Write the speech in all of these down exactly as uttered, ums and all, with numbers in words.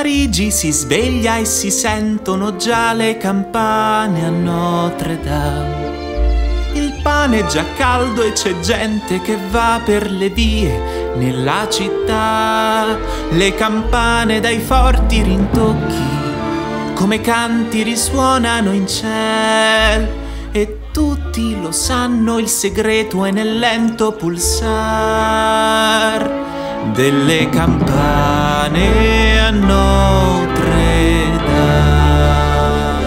Parigi si sveglia e si sentono già le campane a Notre Dame. Il pane è già caldo e c'è gente che va per le vie nella città. Le campane dai forti rintocchi come canti risuonano in ciel, e tutti lo sanno, il segreto è nel lento pulsar delle campane a Notre Dame.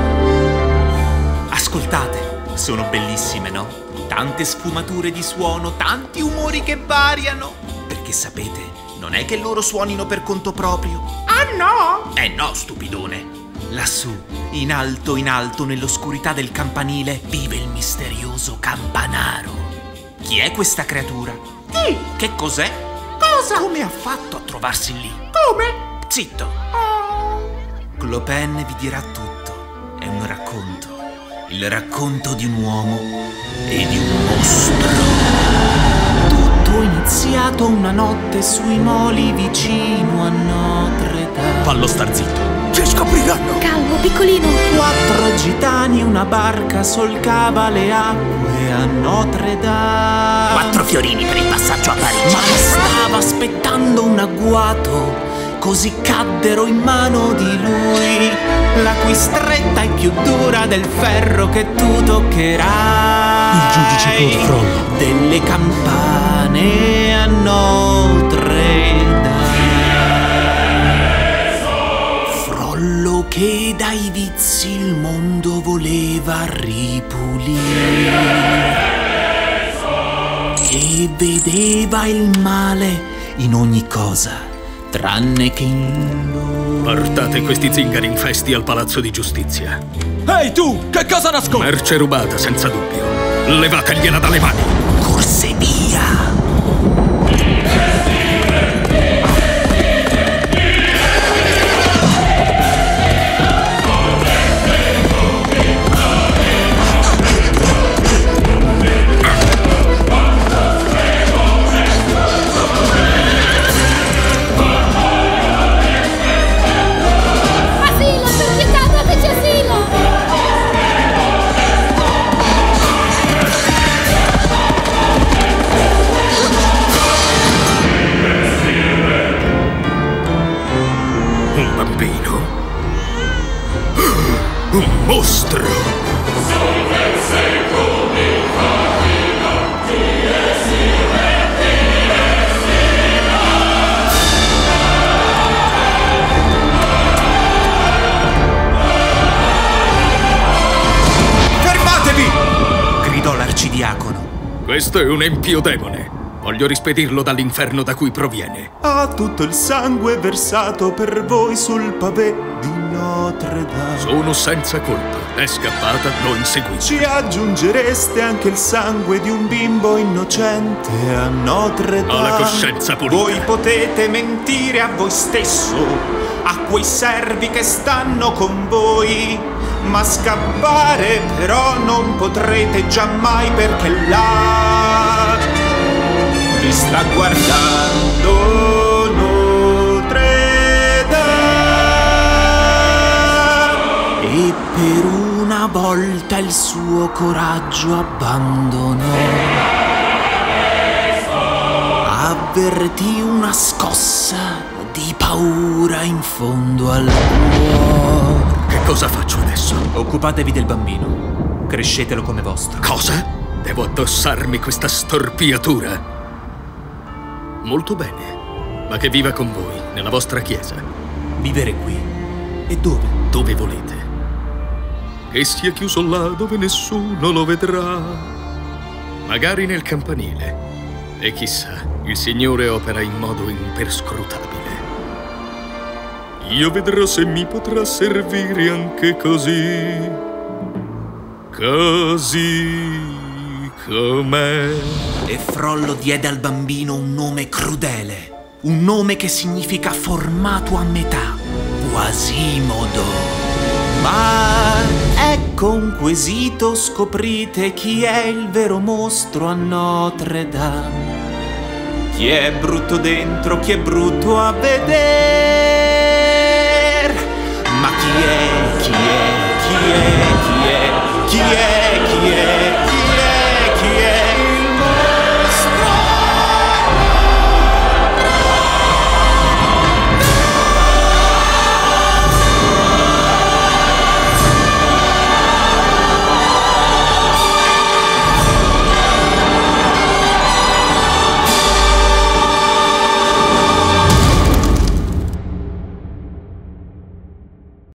Ascoltate, sono bellissime, no? Tante sfumature di suono, tanti umori che variano. Perché sapete, non è che loro suonino per conto proprio. Ah no? Eh no, stupidone. Lassù, in alto in alto, nell'oscurità del campanile, vive il misterioso campanaro. Chi è questa creatura? Chi? Che cos'è? Cosa? Come ha fatto a trovarsi lì? Come? Zitto! Oh. Clopin vi dirà tutto. È un racconto. Il racconto di un uomo e di un mostro. Tutto è iniziato una notte sui moli vicino a Notre Dame. Fallo star zitto. Ci scopriranno! Calmo, piccolino! Quattro gitani, una barca solcava le acque a Notre Dame. Quattro fiorini per il passaggio a Parigi. Ma stava aspettando un agguato, così caddero in mano di lui la cui stretta è più dura del ferro che tu toccherai. Il giudice Claude Frollo. Delle campane a Notre Dame. Frollo che dai vizi il mondo voleva ripulire e vedeva il male in ogni cosa, tranne che in lui. Portate questi zingari infesti al palazzo di giustizia. Ehi tu, che cosa nascondi? Merce rubata, senza dubbio. Levategliela dalle mani. Corse via! Un mostro! Fermatevi! Gridò l'arcidiacono. Questo è un empio demone. Voglio rispedirlo dall'inferno da cui proviene. Ha tutto il sangue versato per voi sul pavé di Notre Dame. Sono senza colpa. È scappata, l'ho inseguita. Ci aggiungereste anche il sangue di un bimbo innocente a Notre Dame. Ho la coscienza pulita. Voi potete mentire a voi stesso, a quei servi che stanno con voi, ma scappare però non potrete giammai, perché là vi sta guardando Notre Dame. E per una volta il suo coraggio abbandonò. Avvertì una scossa di paura in fondo al cuore. Che cosa faccio adesso? Occupatevi del bambino. Crescetelo come vostro. Cosa? Devo addossarmi questa storpiatura? Molto bene, ma che viva con voi, nella vostra chiesa. Vivere qui? E dove? Dove volete. Che sia chiuso là dove nessuno lo vedrà. Magari nel campanile. E chissà, il Signore opera in modo imperscrutabile. Io vedrò se mi potrà servire anche così. Così com'è. E Frollo diede al bambino un nome crudele, un nome che significa formato a metà, Quasimodo. Ma ecco un quesito, scoprite chi è il vero mostro a Notre Dame. Chi è brutto dentro, chi è brutto a vedere. Chi è? Chi è? Chi è?